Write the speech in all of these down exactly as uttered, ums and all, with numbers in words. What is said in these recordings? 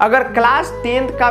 अगर class tenth का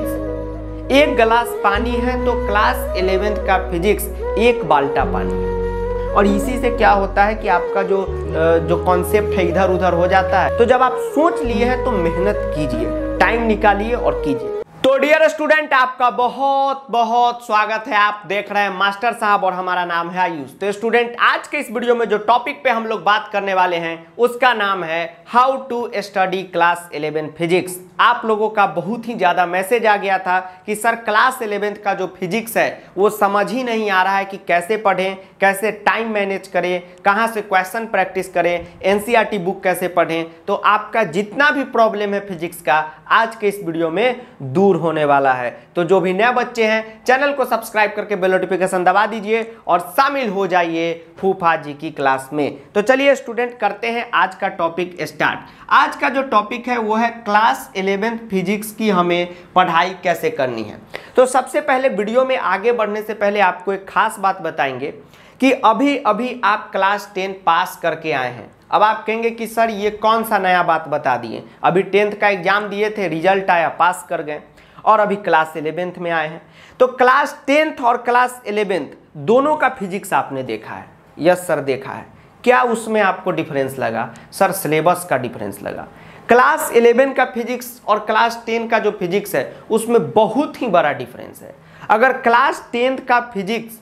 physics एक गिलास पानी है तो क्लास इलेवेंथ का फिजिक्स एक बाल्टा पानी है। और इसी से क्या होता है कि आपका जो जो कॉन्सेप्ट है इधर उधर हो जाता है। तो जब आप सोच लिए हैं तो मेहनत कीजिए, टाइम निकालिए और कीजिए। तो डियर स्टूडेंट, आपका बहुत बहुत स्वागत है। आप देख रहे हैं मास्टर साहब और हमारा नाम है आयुष। तो स्टूडेंट, आज के इस वीडियो में जो टॉपिक पे हम लोग बात करने वाले हैं उसका नाम है how to study class eleven physics. आप लोगों का बहुत ही ज्यादा मैसेज आ गया था कि सर क्लास इलेवेंथ का जो फिजिक्स है वो समझ ही नहीं आ रहा है कि कैसे पढ़ें, कैसे टाइम मैनेज करें, कहाँ से क्वेश्चन प्रैक्टिस करें, एनसीईआरटी बुक कैसे पढ़ें। तो आपका जितना भी प्रॉब्लम है फिजिक्स का आज के इस वीडियो में दूर होने वाला है। तो जो भी नए बच्चे हैं चैनल को सब्सक्राइब करके बेल नोटिफिकेशन दबा दीजिए और शामिल हो जाइए फूफा जी की क्लास में। तो चलिए स्टूडेंट, करते हैं आज का टॉपिक स्टार्ट। आज का जो टॉपिक है वो है क्लास इलेवेंथ फिजिक्स की हमें पढ़ाई कैसे करनी है। तो सबसे पहले वीडियो में आगे बढ़ने से पहले आपको एक खास बात बताएंगे कि अभी अभी आप क्लास टेन पास करके आए हैं। अब आप कहेंगे कि सर ये कौन सा नया बात बता दिए, अभी टेंथ का एग्जाम दिए थे, रिजल्ट आया, पास कर गए और अभी क्लास इलेवेंथ में आए हैं। तो क्लास टेंथ और क्लास इलेवेंथ दोनों का फिजिक्स आपने देखा है? यस सर देखा है। क्या उसमें आपको डिफरेंस लगा? सर सिलेबस का डिफरेंस लगा। क्लास इलेवन का फिजिक्स और क्लास टेन का जो फिजिक्स है उसमें बहुत ही बड़ा डिफरेंस है। अगर क्लास टेंथ का फिजिक्स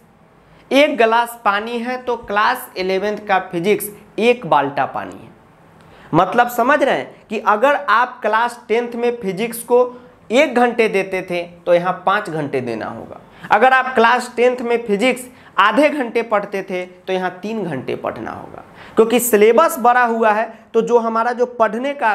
एक गिलास पानी है तो क्लास इलेवेंथ का फिजिक्स एक बाल्टा पानी है। मतलब समझ रहे हैं कि अगर आप क्लास टेंथ में फिजिक्स को एक घंटे देते थे तो यहाँ पाँच घंटे देना होगा। अगर आप क्लास टेंथ में फिजिक्स आधे घंटे पढ़ते थे तो यहाँ तीन घंटे पढ़ना होगा, क्योंकि सिलेबस बड़ा हुआ है। तो जो हमारा जो पढ़ने का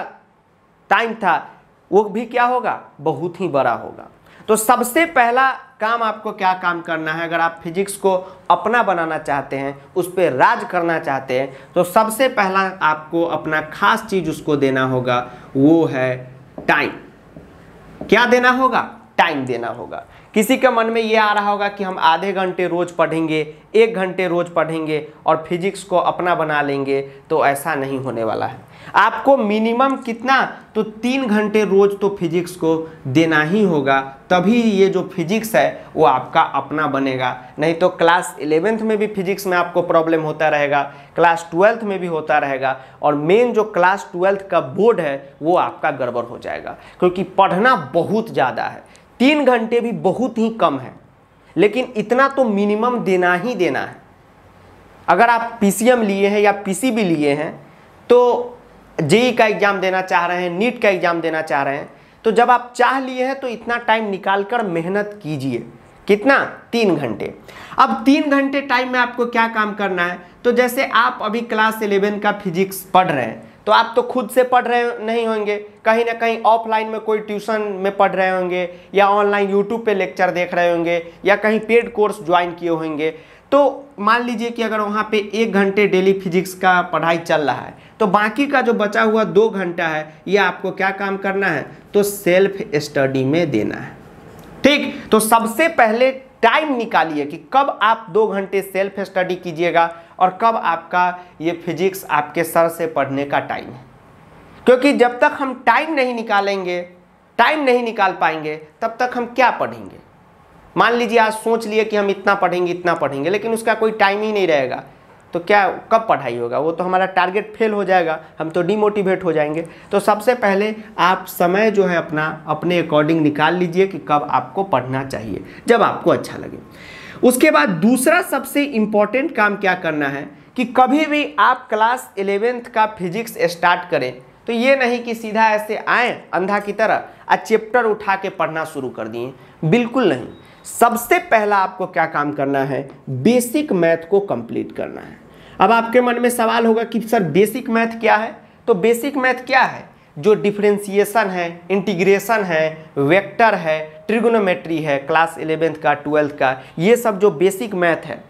टाइम था वो भी क्या होगा, बहुत ही बड़ा होगा। तो सबसे पहला काम आपको क्या काम करना है, अगर आप फिजिक्स को अपना बनाना चाहते हैं, उस पर राज करना चाहते हैं, तो सबसे पहला आपको अपना खास चीज उसको देना होगा, वो है टाइम। क्या देना होगा? टाइम देना होगा। किसी के मन में ये आ रहा होगा कि हम आधे घंटे रोज पढ़ेंगे, एक घंटे रोज पढ़ेंगे और फिजिक्स को अपना बना लेंगे, तो ऐसा नहीं होने वाला है। आपको मिनिमम कितना, तो तीन घंटे रोज तो फिजिक्स को देना ही होगा, तभी ये जो फिजिक्स है वो आपका अपना बनेगा। नहीं तो क्लास इलेवेंथ में भी फिजिक्स में आपको प्रॉब्लम होता रहेगा, क्लास ट्वेल्थ में भी होता रहेगा, और मेन जो क्लास ट्वेल्थ का बोर्ड है वो आपका गड़बड़ हो जाएगा, क्योंकि पढ़ना बहुत ज़्यादा है। तीन घंटे भी बहुत ही कम है, लेकिन इतना तो मिनिमम देना ही देना है। अगर आप पीसीएम लिए हैं या पीसीबी लिए हैं, तो जेई का एग्जाम देना चाह रहे हैं, नीट का एग्जाम देना चाह रहे हैं, तो जब आप चाह लिए हैं तो इतना टाइम निकालकर मेहनत कीजिए। कितना? तीन घंटे। अब तीन घंटे टाइम में आपको क्या काम करना है, तो जैसे आप अभी क्लास इलेवन का फिजिक्स पढ़ रहे हैं तो आप तो खुद से पढ़ रहे नहीं होंगे, कहीं ना कहीं ऑफलाइन में कोई ट्यूशन में पढ़ रहे होंगे, या ऑनलाइन यूट्यूब पे लेक्चर देख रहे होंगे, या कहीं पेड कोर्स ज्वाइन किए होंगे। तो मान लीजिए कि अगर वहाँ पे एक घंटे डेली फिजिक्स का पढ़ाई चल रहा है, तो बाकी का जो बचा हुआ दो घंटा है ये आपको क्या काम करना है, तो सेल्फ स्टडी में देना है। ठीक, तो सबसे पहले टाइम निकालिए कि कब आप दो घंटे सेल्फ स्टडी कीजिएगा और कब आपका ये फिजिक्स आपके सर से पढ़ने का टाइम है। क्योंकि जब तक हम टाइम नहीं निकालेंगे, टाइम नहीं निकाल पाएंगे, तब तक हम क्या पढ़ेंगे। मान लीजिए आज सोच लिए कि हम इतना पढ़ेंगे इतना पढ़ेंगे, लेकिन उसका कोई टाइम ही नहीं रहेगा, तो क्या कब पढ़ाई होगा? वो तो हमारा टारगेट फेल हो जाएगा, हम तो डिमोटिवेट हो जाएंगे। तो सबसे पहले आप समय जो है अपना अपने अकॉर्डिंग निकाल लीजिए कि कब आपको पढ़ना चाहिए, जब आपको अच्छा लगे। उसके बाद दूसरा सबसे इम्पॉर्टेंट काम क्या करना है कि कभी भी आप क्लास इलेवेंथ का फिजिक्स स्टार्ट करें तो ये नहीं कि सीधा ऐसे आए अंधा की तरह आ चैप्टर उठा के पढ़ना शुरू कर दिए, बिल्कुल नहीं। सबसे पहला आपको क्या काम करना है, बेसिक मैथ को कंप्लीट करना है। अब आपके मन में सवाल होगा कि सर बेसिक मैथ क्या है? तो बेसिक मैथ क्या है? जो डिफरेंशिएशन है, इंटीग्रेशन है, वेक्टर है, ट्रिगोनोमेट्री है, क्लास इलेवेंथ का, ट्वेल्थ का, ये सब जो बेसिक मैथ है,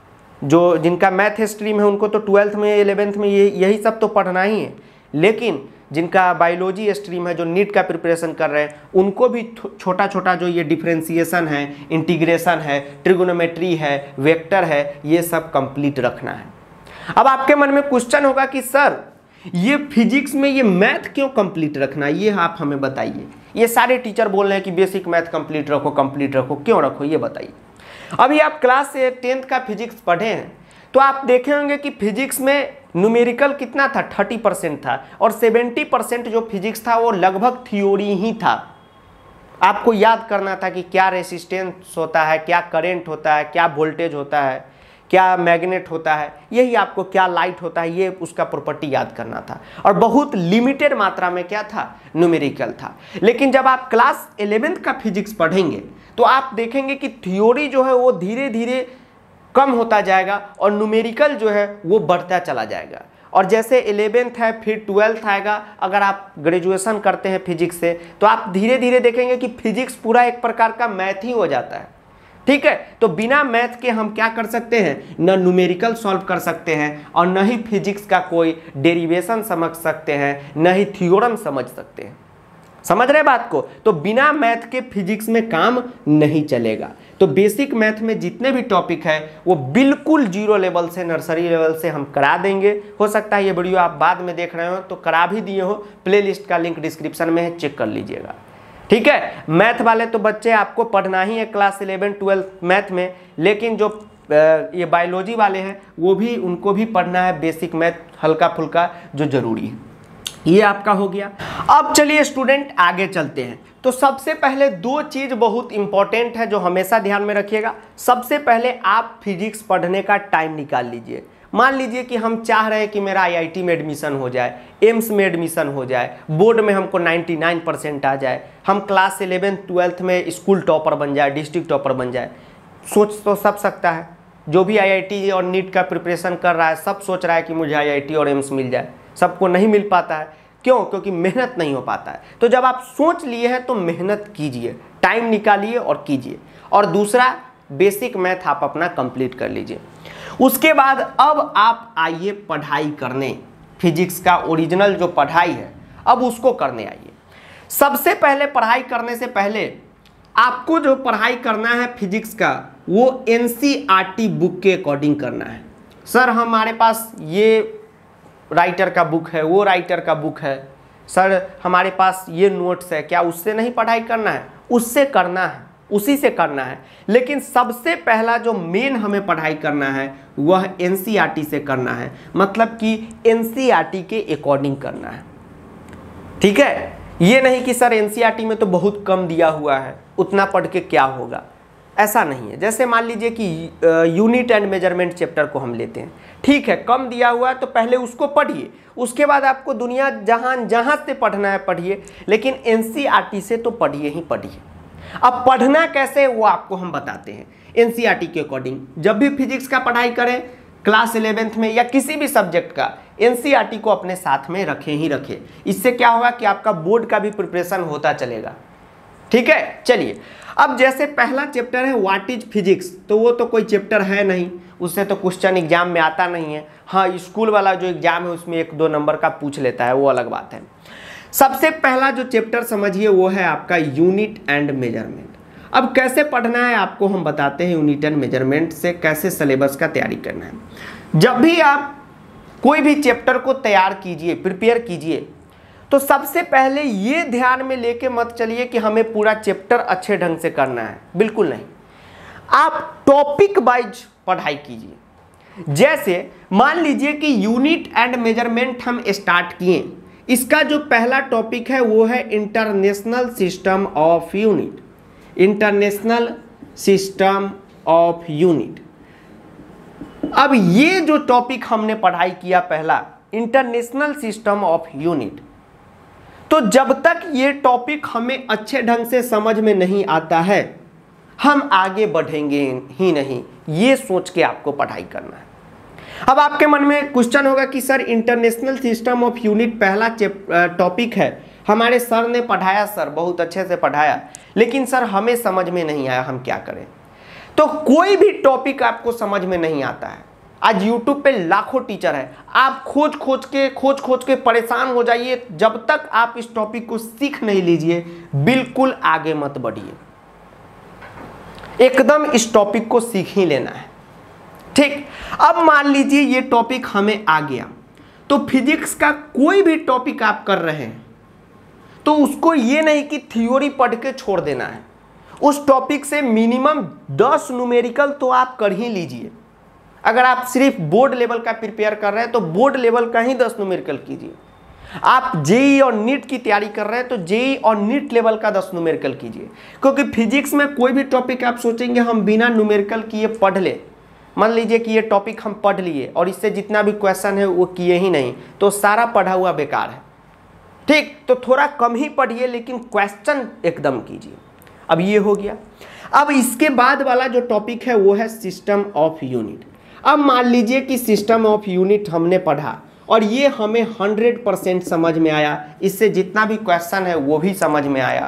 जो जिनका मैथ स्ट्रीम है उनको तो ट्वेल्थ में इलेवेंथ में ये यही सब तो पढ़ना ही है। लेकिन जिनका बायोलॉजी स्ट्रीम है, जो नीट का प्रिपरेशन कर रहे हैं, उनको भी छोटा छोटा जो ये डिफरेंशिएशन है, इंटीग्रेशन है, ट्रिगोनोमेट्री है, वेक्टर है, ये सब कंप्लीट रखना है। अब आपके मन में क्वेश्चन होगा कि सर ये फिजिक्स में ये मैथ क्यों कंप्लीट रखना, ये आप हमें बताइए। ये सारे टीचर बोल रहे हैं कि बेसिक मैथ कंप्लीट रखो कंप्लीट रखो, क्यों रखो ये बताइए। अभी आप क्लास टेंथ का फिजिक्स पढ़े हैं तो आप देखे होंगे कि फिजिक्स में न्यूमेरिकल कितना था, थर्टी परसेंट था, और सेवेंटी परसेंट जो फिजिक्स था वो लगभग थ्योरी ही था। आपको याद करना था कि क्या रेसिस्टेंस होता है, क्या करंट होता है, क्या वोल्टेज होता है, क्या मैग्नेट होता है, यही आपको क्या लाइट होता है, ये उसका प्रॉपर्टी याद करना था। और बहुत लिमिटेड मात्रा में क्या था, न्यूमेरिकल था। लेकिन जब आप क्लास इलेवेंथ का फिजिक्स पढ़ेंगे तो आप देखेंगे कि थ्योरी जो है वो धीरे धीरे कम होता जाएगा और न्यूमेरिकल जो है वो बढ़ता चला जाएगा। और जैसे इलेवेंथ है फिर ट्वेल्थ आएगा, अगर आप ग्रेजुएशन करते हैं फिजिक्स से तो आप धीरे धीरे देखेंगे कि फिजिक्स पूरा एक प्रकार का मैथ ही हो जाता है। ठीक है, तो बिना मैथ के हम क्या कर सकते हैं, न न्यूमेरिकल सॉल्व कर सकते हैं और न ही फिजिक्स का कोई डेरिवेशन समझ सकते हैं, न ही थ्योरम समझ सकते हैं। समझ रहे बात को। तो बिना मैथ के फिजिक्स में काम नहीं चलेगा। तो बेसिक मैथ में जितने भी टॉपिक है वो बिल्कुल जीरो लेवल से, नर्सरी लेवल से हम करा देंगे। हो सकता है ये वीडियो आप बाद में देख रहे हो तो करा भी दिए हो, प्लेलिस्ट का लिंक डिस्क्रिप्शन में है, चेक कर लीजिएगा। ठीक है, मैथ वाले तो बच्चे आपको पढ़ना ही है क्लास इलेवन ट्वेल्थ मैथ में, लेकिन जो ये बायोलॉजी वाले हैं वो भी, उनको भी पढ़ना है बेसिक मैथ हल्का फुल्का जो जरूरी है। ये आपका हो गया। अब चलिए स्टूडेंट आगे चलते हैं। तो सबसे पहले दो चीज बहुत इंपॉर्टेंट है जो हमेशा ध्यान में रखिएगा। सबसे पहले आप फिजिक्स पढ़ने का टाइम निकाल लीजिए। मान लीजिए कि हम चाह रहे हैं कि मेरा आईआईटी में एडमिशन हो जाए, एम्स में एडमिशन हो जाए, बोर्ड में हमको निन्यानवे परसेंट आ जाए, हम क्लास इलेवेंथ ट्वेल्थ में स्कूल टॉपर बन जाए, डिस्ट्रिक्ट टॉपर बन जाए। सोच तो सब सकता है, जो भी आईआईटी और नीट का प्रिपरेशन कर रहा है सब सोच रहा है कि मुझे आईआईटी और एम्स मिल जाए। सबको नहीं मिल पाता है, क्यों? क्योंकि मेहनत नहीं हो पाता है। तो जब आप सोच लिए हैं तो मेहनत कीजिए, टाइम निकालिए और कीजिए। और दूसरा, बेसिक मैथ आप अपना कंप्लीट कर लीजिए। उसके बाद अब आप आइए पढ़ाई करने, फिजिक्स का ओरिजिनल जो पढ़ाई है अब उसको करने आइए। सबसे पहले पढ़ाई करने से पहले आपको जो पढ़ाई करना है फिजिक्स का वो एनसीईआरटी बुक के अकॉर्डिंग करना है। सर हमारे पास ये राइटर का बुक है, वो राइटर का बुक है, सर हमारे पास ये नोट्स है, क्या उससे नहीं पढ़ाई करना है? उससे करना है, उसी से करना है। लेकिन सबसे पहला जो मेन हमें पढ़ाई करना है वह एनसीईआरटी से करना है, मतलब कि एनसीईआरटी के अकॉर्डिंग करना है। ठीक है, ये नहीं कि सर एनसीईआरटी में तो बहुत कम दिया हुआ है, उतना पढ़ के क्या होगा, ऐसा नहीं है। जैसे मान लीजिए कि यूनिट एंड मेजरमेंट चैप्टर को हम लेते हैं, ठीक है कम दिया हुआ है तो पहले उसको पढ़िए, उसके बाद आपको दुनिया जहां जहां से पढ़ना है पढ़िए, लेकिन एनसीईआरटी से तो पढ़िए ही पढ़िए। अब पढ़ना कैसे वो आपको हम बताते हैं एनसीईआरटी के अकॉर्डिंग। जब भी फिजिक्स का पढ़ाई करें क्लास इलेवेंथ में या किसी भी सब्जेक्ट का, एनसीईआरटी को अपने साथ में रखें ही रखें। इससे क्या होगा कि आपका बोर्ड का भी प्रिपरेशन होता चलेगा। ठीक है, चलिए अब जैसे पहला चैप्टर है व्हाट इज फिजिक्स, तो वो तो कोई चैप्टर है नहीं, उससे तो क्वेश्चन एग्जाम में आता नहीं है। हाँ, स्कूल वाला जो एग्जाम है उसमें एक दो नंबर का पूछ लेता है, वो अलग बात है। सबसे पहला जो चैप्टर समझिए वो है आपका यूनिट एंड मेजरमेंट। अब कैसे पढ़ना है आपको हम बताते हैं, यूनिट एंड मेजरमेंट से कैसे सिलेबस का तैयारी करना है। जब भी आप कोई भी चैप्टर को तैयार कीजिए, प्रिपेयर कीजिए, तो सबसे पहले ये ध्यान में लेके मत चलिए कि हमें पूरा चैप्टर अच्छे ढंग से करना है, बिल्कुल नहीं। आप टॉपिक वाइज पढ़ाई कीजिए। जैसे मान लीजिए कि यूनिट एंड मेजरमेंट हम स्टार्ट किए, इसका जो पहला टॉपिक है वो है international system of unit. International system of unit. अब ये जो टॉपिक हमने पढ़ाई किया पहला, इंटरनेशनल सिस्टम ऑफ यूनिट, तो जब तक ये टॉपिक हमें अच्छे ढंग से समझ में नहीं आता है हम आगे बढ़ेंगे ही नहीं, ये सोच के आपको पढ़ाई करना है। अब आपके मन में क्वेश्चन होगा कि sir international system of unit पहला टॉपिक है, हमारे सर ने पढ़ाया, सर बहुत अच्छे से पढ़ाया, लेकिन सर हमें समझ में नहीं आया, हम क्या करें? तो कोई भी टॉपिक आपको समझ में नहीं आता है, आज यूट्यूब पे लाखों टीचर है, आप खोज खोज के खोज खोज के परेशान हो जाइए। जब तक आप इस टॉपिक को सीख नहीं लीजिए बिल्कुल आगे मत बढ़िए, एकदम इस टॉपिक को सीख ही लेना है। ठीक, अब मान लीजिए ये टॉपिक हमें आ गया, तो फिजिक्स का कोई भी टॉपिक आप कर रहे हैं तो उसको ये नहीं कि थ्योरी पढ़ के छोड़ देना है, उस टॉपिक से मिनिमम दस न्यूमेरिकल तो आप कर ही लीजिए। अगर आप सिर्फ बोर्ड लेवल का प्रिपेयर कर रहे हैं तो बोर्ड लेवल का ही दस न्यूमेरिकल कीजिए। आप जेई और नीट की तैयारी कर रहे हैं तो जेई और नीट लेवल का दस न्यूमेरिकल कीजिए, क्योंकि फिजिक्स में कोई भी टॉपिक आप सोचेंगे हम बिना न्यूमेरिकल किए पढ़ ले, मान लीजिए कि ये टॉपिक हम पढ़ लिए और इससे जितना भी क्वेश्चन है वो किए ही नहीं, तो सारा पढ़ा हुआ बेकार है। ठीक, तो थोड़ा कम ही पढ़िए लेकिन क्वेश्चन एकदम कीजिए। अब ये हो गया। अब इसके बाद वाला जो टॉपिक है वो है सिस्टम ऑफ यूनिट। अब मान लीजिए कि सिस्टम ऑफ यूनिट हमने पढ़ा और ये हमें हंड्रेड परसेंट समझ में आया, इससे जितना भी क्वेश्चन है वो भी समझ में आया।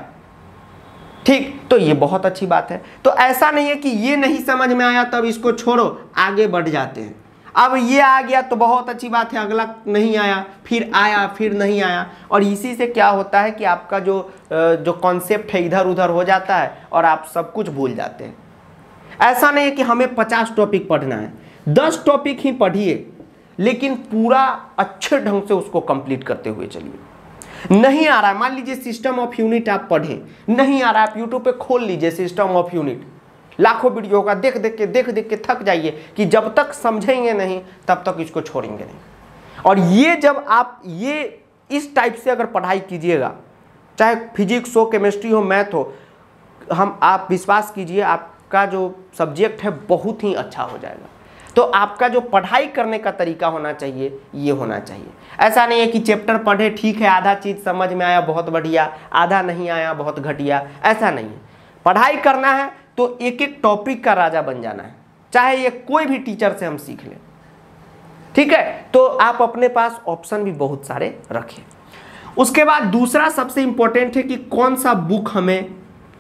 ठीक, तो ये बहुत अच्छी बात है। तो ऐसा नहीं है कि ये नहीं समझ में आया तब इसको छोड़ो, आगे बढ़ जाते हैं। अब ये आ गया तो बहुत अच्छी बात है, अगला नहीं आया, फिर आया, फिर नहीं आया, और इसी से क्या होता है कि आपका जो जो कॉन्सेप्ट है इधर उधर हो जाता है और आप सब कुछ भूल जाते हैं। ऐसा नहीं है कि हमें पचास टॉपिक पढ़ना है, दस टॉपिक ही पढ़िए लेकिन पूरा अच्छे ढंग से उसको कंप्लीट करते हुए चलिए। नहीं आ रहा है, मान लीजिए सिस्टम ऑफ यूनिट आप पढ़ें, नहीं आ रहा है, आप यूट्यूब पे खोल लीजिए सिस्टम ऑफ यूनिट, लाखों वीडियो का देख देख के देख देख के थक जाइए कि जब तक समझेंगे नहीं तब तक इसको छोड़ेंगे नहीं। और ये जब आप ये इस टाइप से अगर पढ़ाई कीजिएगा, चाहे फिजिक्स हो, केमिस्ट्री हो, मैथ हो, हम आप विश्वास कीजिए आपका जो सब्जेक्ट है बहुत ही अच्छा हो जाएगा। तो आपका जो पढ़ाई करने का तरीका होना चाहिए ये होना चाहिए। ऐसा नहीं है कि चैप्टर पढ़े, ठीक है, आधा चीज़ समझ में आया बहुत बढ़िया, आधा नहीं आया बहुत घटिया, ऐसा नहीं है। पढ़ाई करना है तो एक एक टॉपिक का राजा बन जाना है, चाहे ये कोई भी टीचर से हम सीख लें। ठीक है, तो आप अपने पास ऑप्शन भी बहुत सारे रखें। उसके बाद दूसरा सबसे इंपॉर्टेंट है कि कौन सा बुक हमें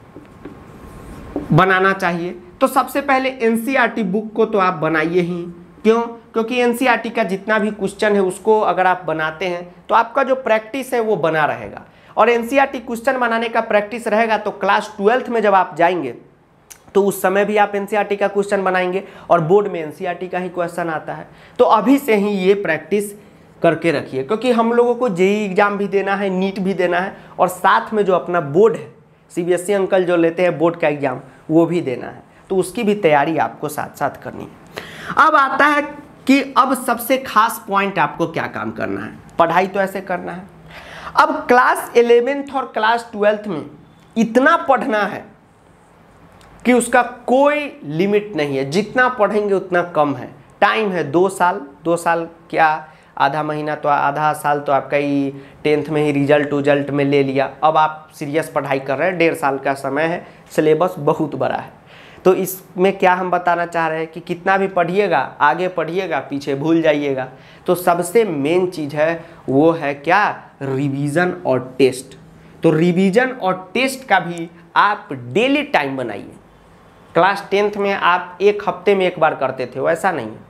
बनाना चाहिए। तो सबसे पहले एनसीईआरटी बुक को तो आप बनाइए ही। क्यों? क्योंकि एनसीईआरटी का जितना भी क्वेश्चन है उसको अगर आप बनाते हैं तो आपका जो प्रैक्टिस है वो बना रहेगा, और एनसीईआरटी क्वेश्चन बनाने का प्रैक्टिस रहेगा तो क्लास ट्वेल्थ में जब आप जाएंगे तो उस समय भी आप एनसीईआरटी का क्वेश्चन बनाएंगे और बोर्ड में एनसीईआरटी का ही क्वेश्चन आता है। तो अभी से ही ये प्रैक्टिस करके रखिए, क्योंकि हम लोगों को जेईई एग्जाम भी देना है, नीट भी देना है, और साथ में जो अपना बोर्ड है, सीबीएसई अंकल जो लेते हैं बोर्ड का एग्जाम, वो भी देना है। तो उसकी भी तैयारी आपको साथ साथ करनी है। अब आता है कि अब सबसे खास पॉइंट आपको क्या काम करना है। पढ़ाई तो ऐसे करना है। अब क्लास इलेवेंथ और क्लास ट्वेल्थ में इतना पढ़ना है कि उसका कोई लिमिट नहीं है, जितना पढ़ेंगे उतना कम है। टाइम है दो साल, दो साल क्या आधा महीना, तो आधा साल तो आपका ही टेंथ में ही रिजल्ट उजल्ट में ले लिया। अब आप सीरियस पढ़ाई कर रहे हैं, डेढ़ साल का समय है, सिलेबस बहुत बड़ा है। तो इसमें क्या हम बताना चाह रहे हैं कि कितना भी पढ़िएगा, आगे पढ़िएगा, पीछे भूल जाइएगा। तो सबसे मेन चीज़ है वो है क्या, रिवीजन और टेस्ट। तो रिवीजन और टेस्ट का भी आप डेली टाइम बनाइए। क्लास टेंथ में आप एक हफ्ते में एक बार करते थे, वैसा नहीं है।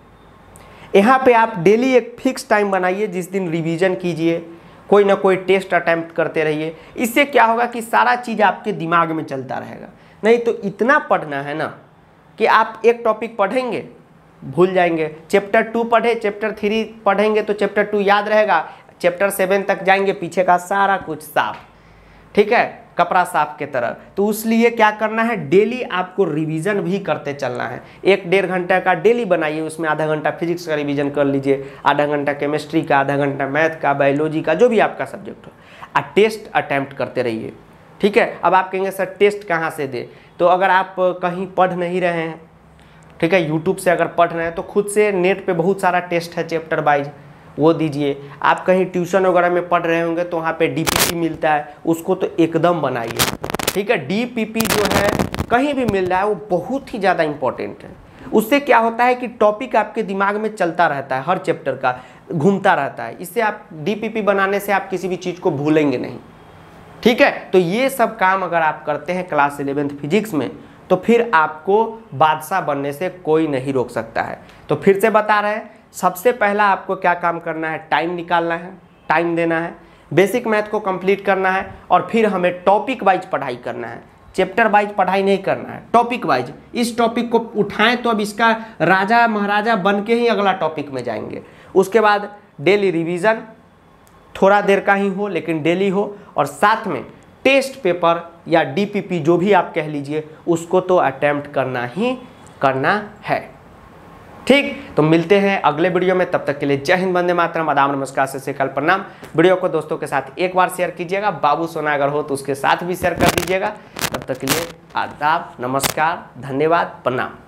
यहाँ पे आप डेली एक फिक्स टाइम बनाइए, जिस दिन रिवीजन कीजिए, कोई ना कोई टेस्ट अटैम्प्ट करते रहिए। इससे क्या होगा कि सारा चीज़ आपके दिमाग में चलता रहेगा। नहीं तो इतना पढ़ना है ना कि आप एक टॉपिक पढ़ेंगे भूल जाएंगे, चैप्टर टू पढ़े, चैप्टर थ्री पढ़ेंगे तो चैप्टर टू याद रहेगा, चैप्टर सेवन तक जाएंगे पीछे का सारा कुछ साफ, ठीक है, कपड़ा साफ के तरह। तो इसलिए क्या करना है, डेली आपको रिवीजन भी करते चलना है। एक डेढ़ घंटा का डेली बनाइए, उसमें आधा घंटा फिजिक्स का रिवीजन कर लीजिए, आधा घंटा केमिस्ट्री का, आधा घंटा मैथ का, बायोलॉजी का, जो भी आपका सब्जेक्ट हो, आ टेस्ट अटैम्प्ट करते रहिए। ठीक है। अब आप कहेंगे सर टेस्ट कहाँ से दे, तो अगर आप कहीं पढ़ नहीं रहे हैं, ठीक है, यूट्यूब से अगर पढ़ रहे हैं तो खुद से नेट पे बहुत सारा टेस्ट है चैप्टर वाइज, वो दीजिए। आप कहीं ट्यूशन वगैरह में पढ़ रहे होंगे तो वहाँ पे डीपीपी मिलता है, उसको तो एकदम बनाइए। ठीक है, डीपीपी जो है कहीं भी मिल रहा है वो बहुत ही ज़्यादा इंपॉर्टेंट है। उससे क्या होता है कि टॉपिक आपके दिमाग में चलता रहता है, हर चैप्टर का घूमता रहता है। इससे आप डीपीपी बनाने से आप किसी भी चीज़ को भूलेंगे नहीं। ठीक है, तो ये सब काम अगर आप करते हैं क्लास इलेवेंथ फिजिक्स में तो फिर आपको बादशाह बनने से कोई नहीं रोक सकता है। तो फिर से बता रहे हैं, सबसे पहला आपको क्या काम करना है, टाइम निकालना है, टाइम देना है, बेसिक मैथ को कंप्लीट करना है, और फिर हमें टॉपिक वाइज पढ़ाई करना है। चैप्टर वाइज पढ़ाई नहीं करना है, टॉपिक वाइज। इस टॉपिक को उठाएं तो अब इसका राजा महाराजा बन के ही अगला टॉपिक में जाएंगे। उसके बाद डेली रिवीजन थोड़ा देर का ही हो लेकिन डेली हो, और साथ में टेस्ट पेपर या डीपीपी जो भी आप कह लीजिए उसको तो अटेम्प्ट करना ही करना है। ठीक, तो मिलते हैं अगले वीडियो में, तब तक के लिए जय हिंद, वंदे मातरम, आदाब, नमस्कार, सत श्री अकाल, प्रणाम। वीडियो को दोस्तों के साथ एक बार शेयर कीजिएगा, बाबू सोना अगर हो तो उसके साथ भी शेयर कर दीजिएगा। तब तक के लिए आदाब, नमस्कार, धन्यवाद, प्रणाम।